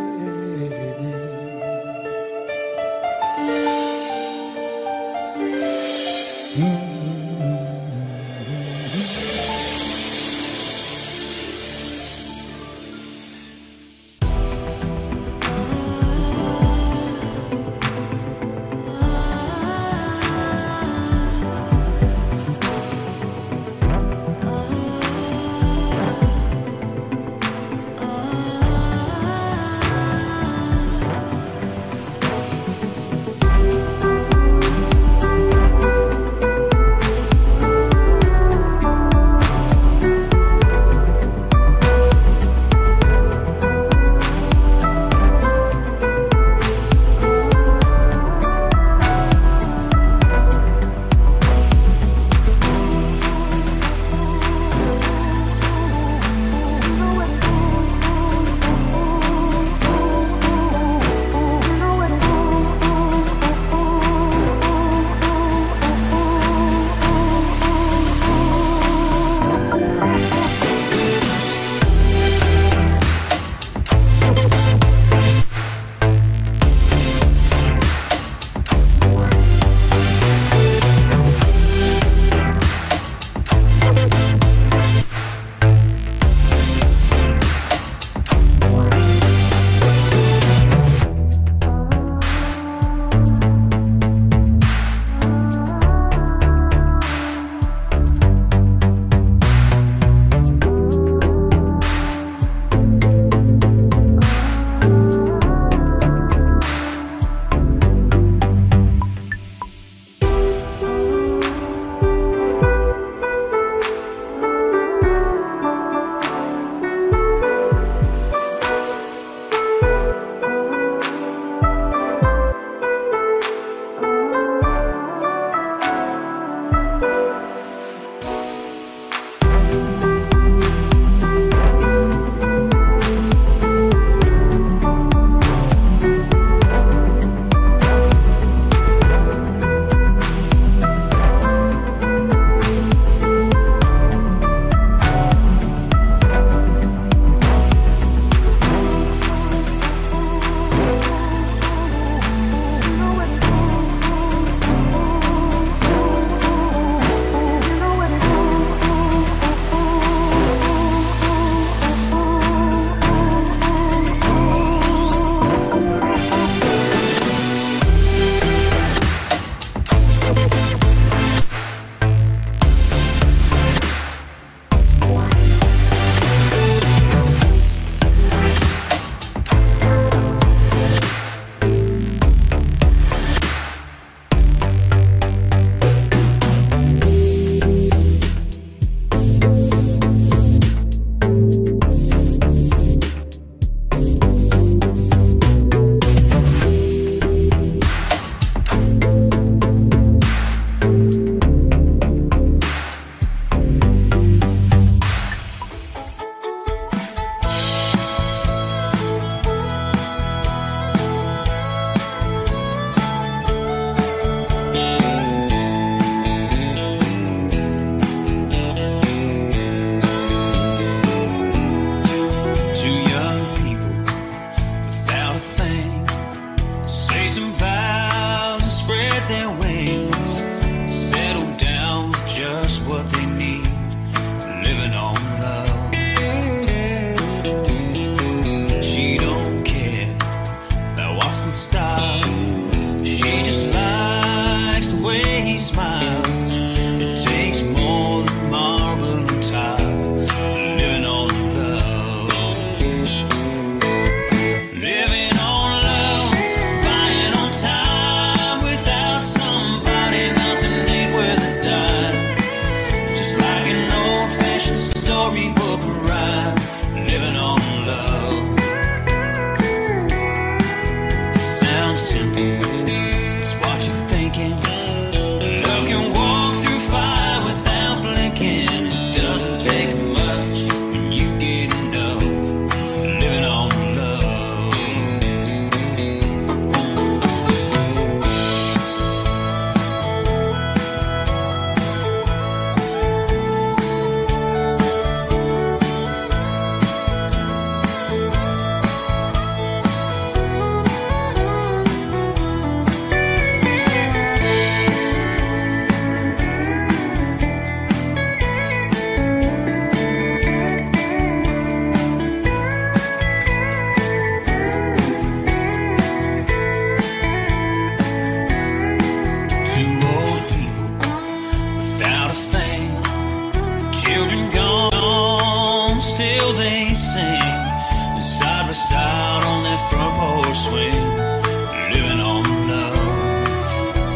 still they sing side by side on that front porch swing, living on love.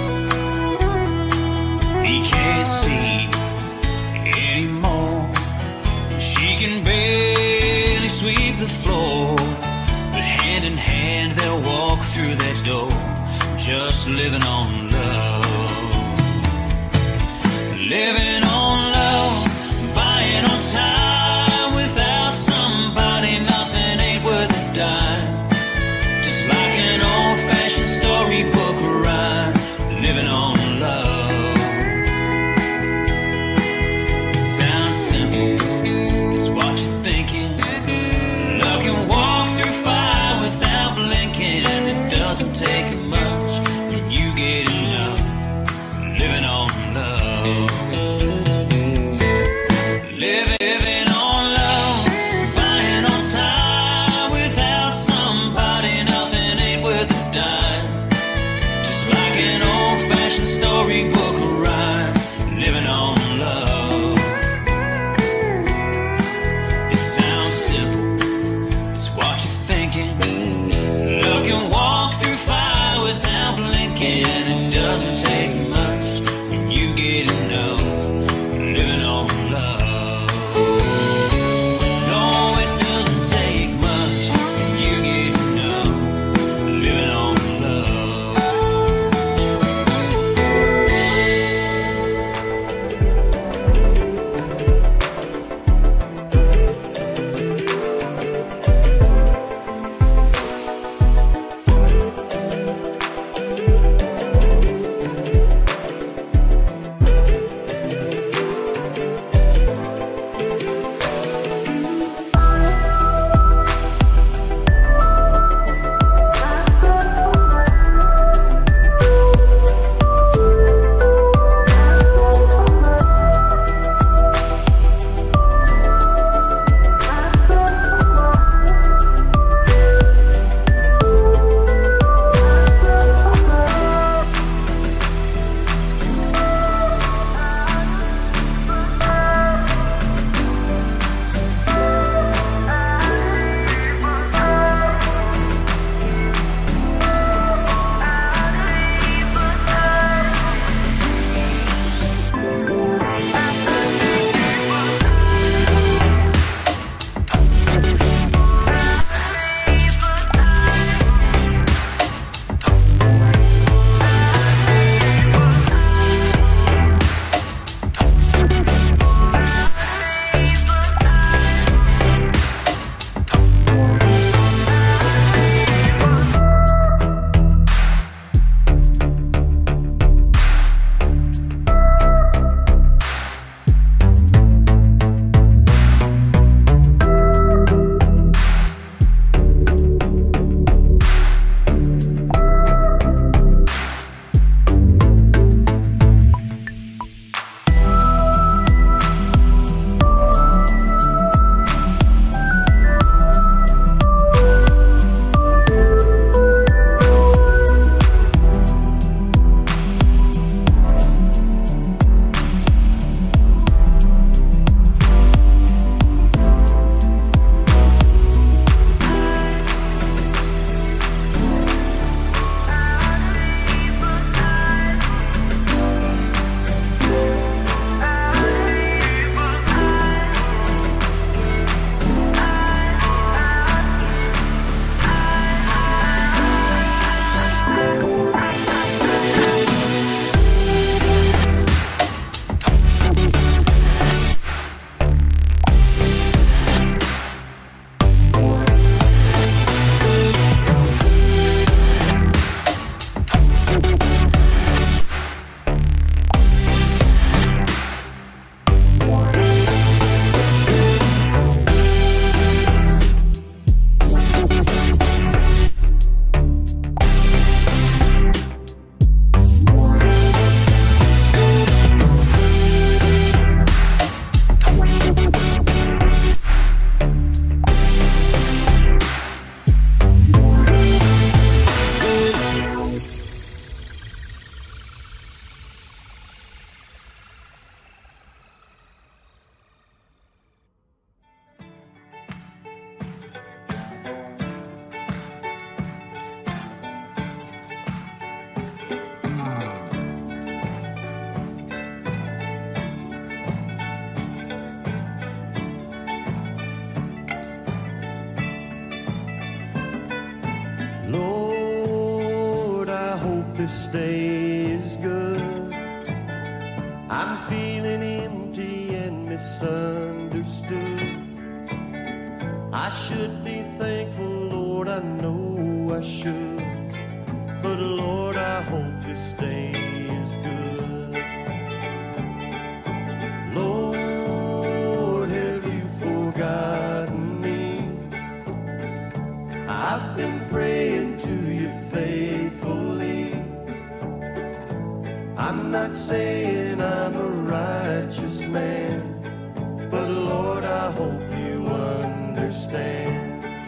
He can't see anymore, she can barely sweep the floor, but hand in hand they'll walk through that door, just living on love. Living on love, buying on time. Without somebody, nothing ain't worth a dime. Just like an old-fashioned storybook rhyme, living on love. It sounds simple, it's what you're thinking. Love can walk through fire without blinking. It doesn't take much when you get enough, living on love. Living on love, buying on time. Without somebody, nothing ain't worth a dime. Just like an old-fashioned storybook rhyme, living on love. It sounds simple, it's what you're thinking. Love can walk through fire this day is good. I'm feeling empty and misunderstood. I should be thankful, Lord, I know I should. But Lord, I hope this day is good. Lord, have you forgotten me? I've been praying to you faithfully. I'm not saying I'm a righteous man, but Lord, I hope you understand.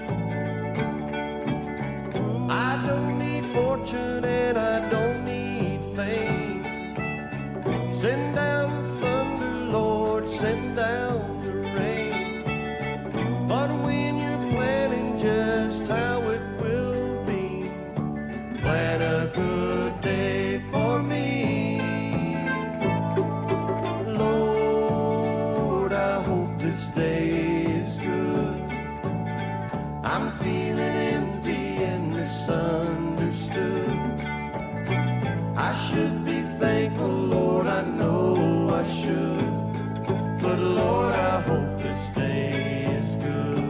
I don't need fortune and I don't need fame. Send down the thunder, Lord, send down the rain. But when you're planning just how it will be, plan a good day for me. Lord, I hope this day is good. I'm feeling empty and misunderstood. I should be thankful, Lord, I know I should. But Lord, I hope this day is good.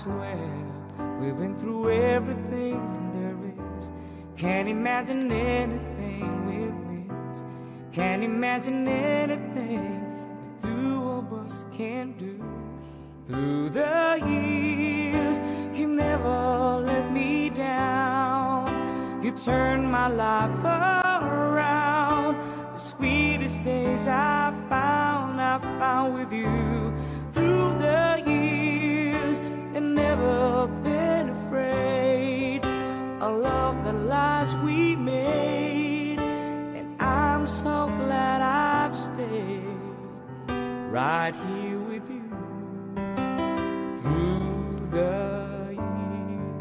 swear we've been through everything there is. Can't imagine anything we've missed. Can't imagine anything the two of us can do. Through the years, you never let me down. You turned my life around. The sweetest days I found with you. Through the years, and never been afraid. A love the lives we made, and I'm so glad I've stayed right here with you. Through the years,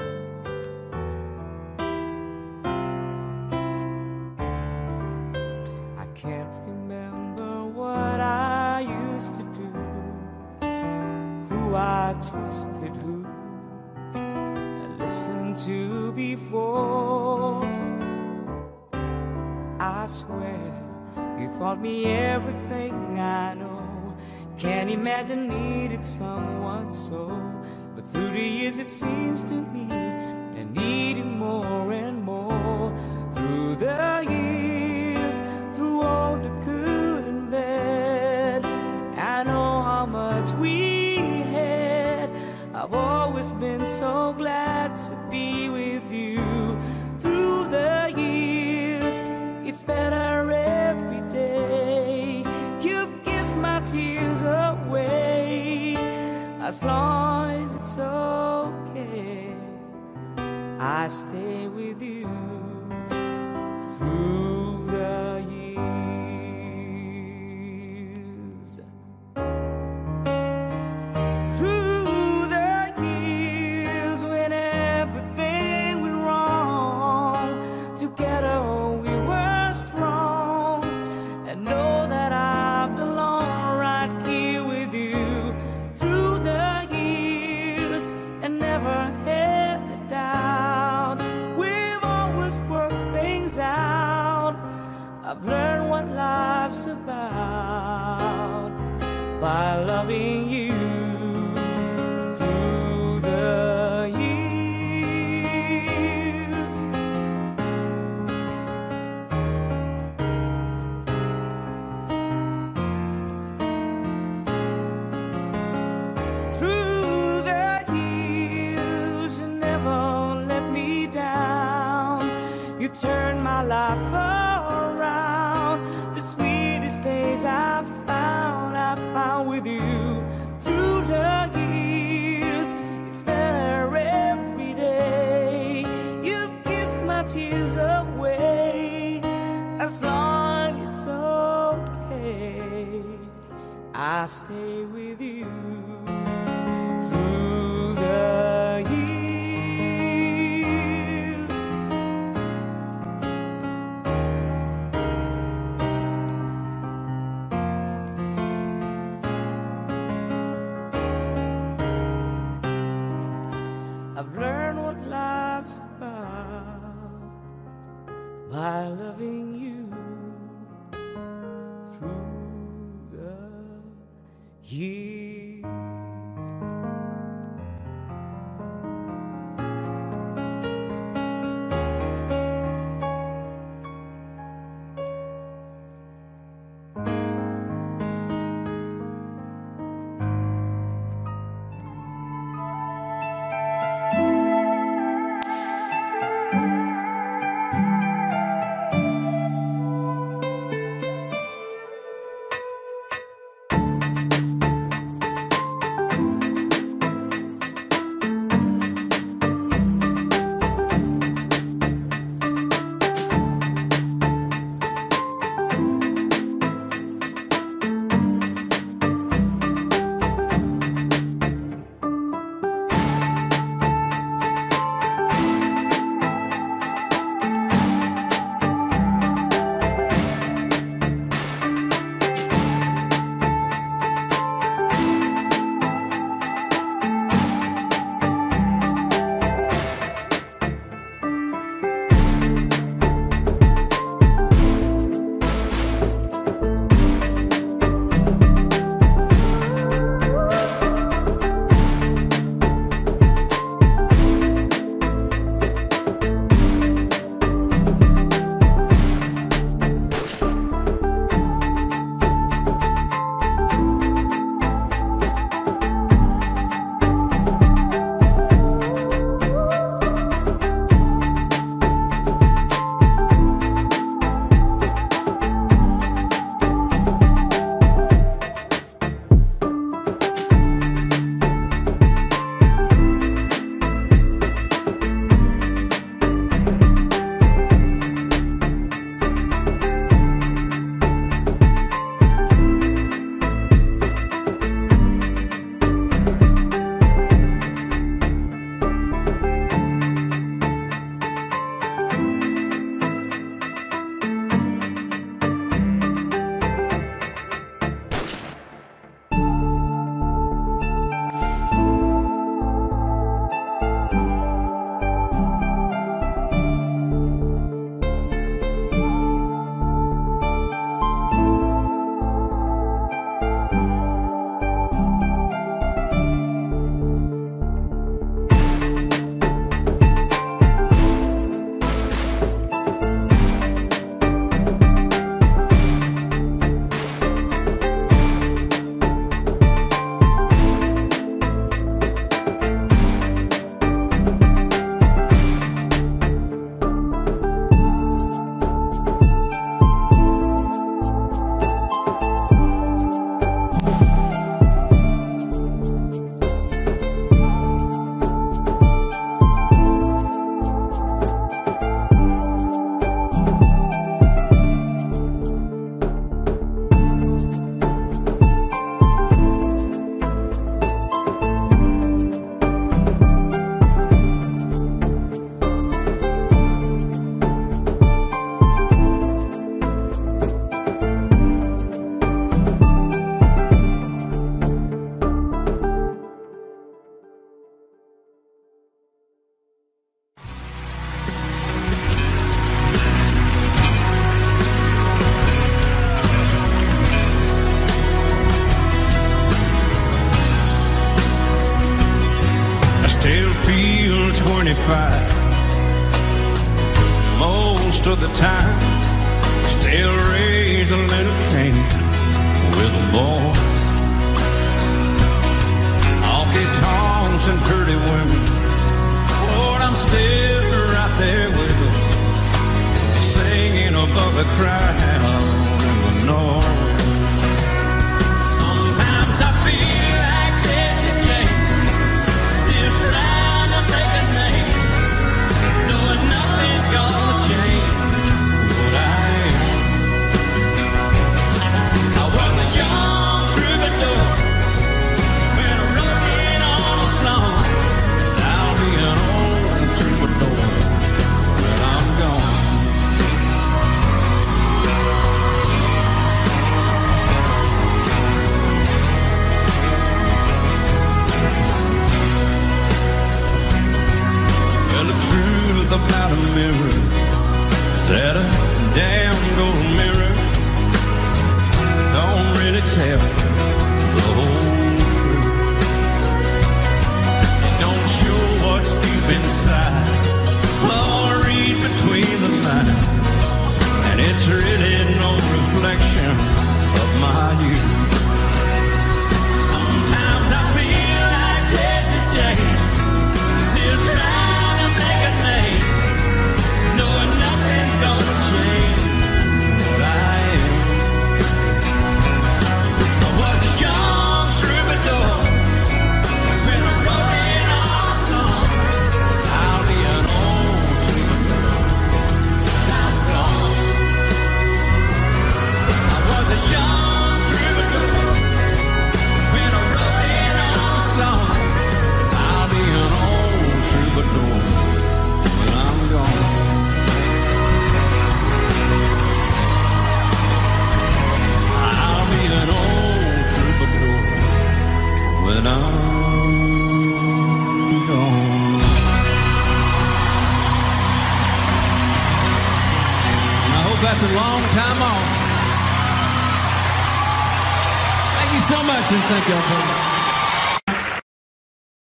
I can't remember what I used to do, who I trusted, who I listened to before. I swear you taught me everything I know. Can't imagine needed someone so, but through the years it seems to me I needed more and more. Through the years, through all the good and bad, I know how much we had. I've always been so glad to be with you. Through the years, it's better every day. You've kissed my tears away. As long as it's okay, I stay with you. Through the years, through the years, when everything went wrong, together we were strong. And know that I belong right here with you. Through the years, and never had the doubt, we've always worked things out. I've learned what life's about by loving you. Through the years, through the years, you never let me down. You turned my life around. The sweetest days I found with you. Through the years, it's better every day. You've kissed my tears away. As long as it's okay, I stay with you. Through the years, I've learned what life's about by loving you. Through the years. fight. Most of the time, still raise a little Cain with the boys. Honky tonks and pretty women, Lord, I'm still right there with them, singing above the crowd in the north. Sometimes I feel like Jesse James, still trying to make a name, knowing nothing's gonna change what I am. I was a young troubadour when I wrote in on a song. I'll be an old troubadour when I'm gone. Well, the truth about a mirror is that a damn gold mirror don't really tell the whole truth. It don't show what's deep inside, or read between the lines, and it's really no reflection of my youth. Sometimes I feel like Jesse James, still trying to make a name, knowing nothing's gonna change what I am. I was a young troubadour when I wrote in on a song. I'll be an old troubadour when I'm gone. I was a young troubadour when I wrote in on a song. I'll be an old troubadour when I'm gone. I'll be an old troubadour when I'm gone. And I hope that's a long time off. Thank you so much, and thank y'all for